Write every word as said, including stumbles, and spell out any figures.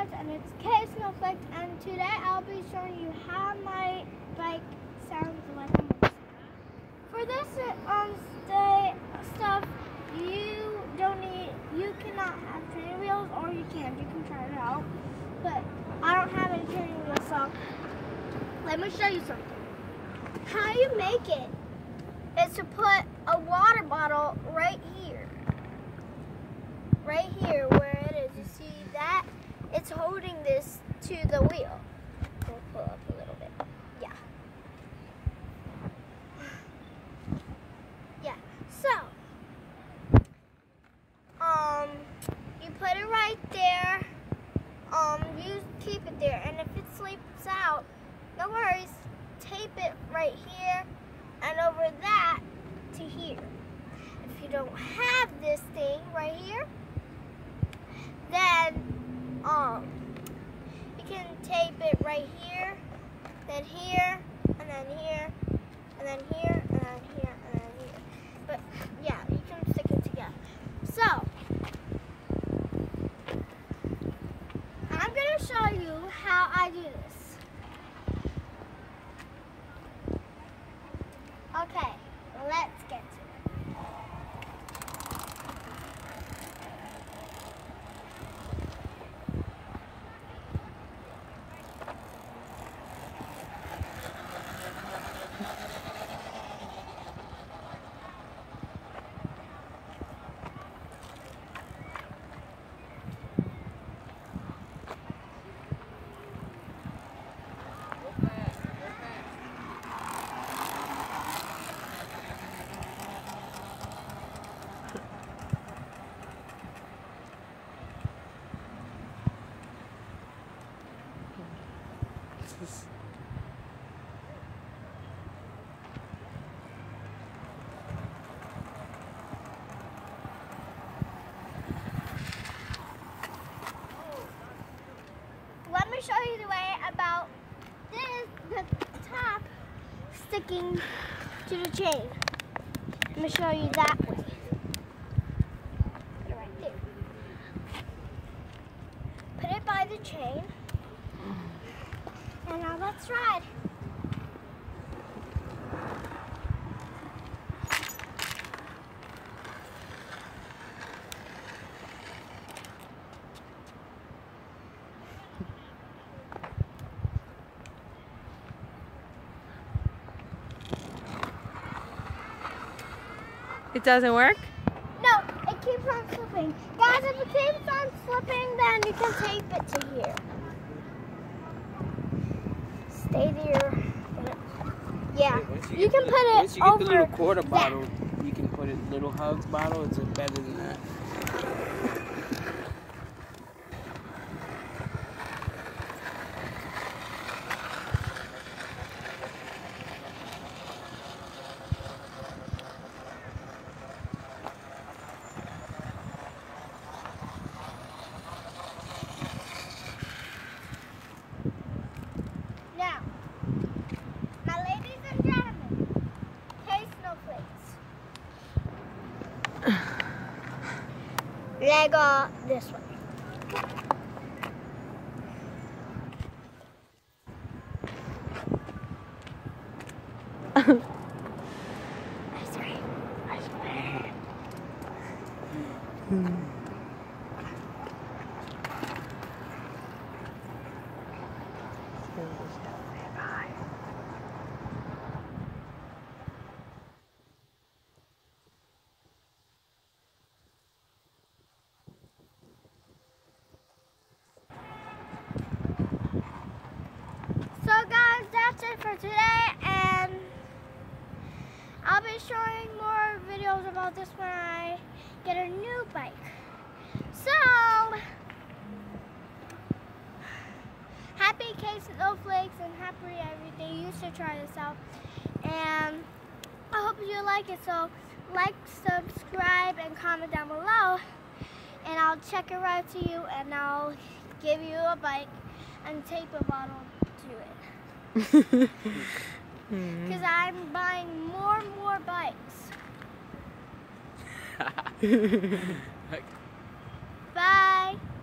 Friends, and it's K Snowflakes, and today I'll be showing you how my bike sounds like a motorcycle. For this um stay stuff, you don't need, you cannot have training wheels, or you can, you can try it out, but I don't have any training wheels, so let me show you something. How you make it is to put a water bottle right here. Right here where it is. You see that? It's holding this to the wheel. We'll pull up a little bit. Yeah. Yeah. So, um, you put it right there. Um, you keep it there. And if it slips out, no worries. Tape it right here and over that to here. If you don't have this thing right here, then um you can tape it right here, then here, and then here, and then here, and then here, and then here. But yeah, you can stick it together. So I'm gonna show you how I do this. Okay, let's get to it. Let me show you the way about this, the top sticking to the chain. Let me show you that way. Put it right there. Put it by the chain. And now let's ride. It doesn't work? No, it keeps on slipping. Guys, if it keeps on slipping, then you can tape it to here. Stay there. Yeah, you, you can the, put it once you over get the little quarter that. bottle, you can put it little Hugs bottle. It's better than that. Now, my ladies and gentlemen, K Snowflakes. Leg off this way. Ice cream. Ice cream. Hmm. So guys, that's it for today, and I'll be showing more videos about this when I get a new bike. So, happy K Snowflakes and happy everything. You should try this out. And I hope you like it. So, like, subscribe, and comment down below. And I'll check it right to you, and I'll give you a bike and tape a bottle to it. Because I'm buying more and more bikes. Bye.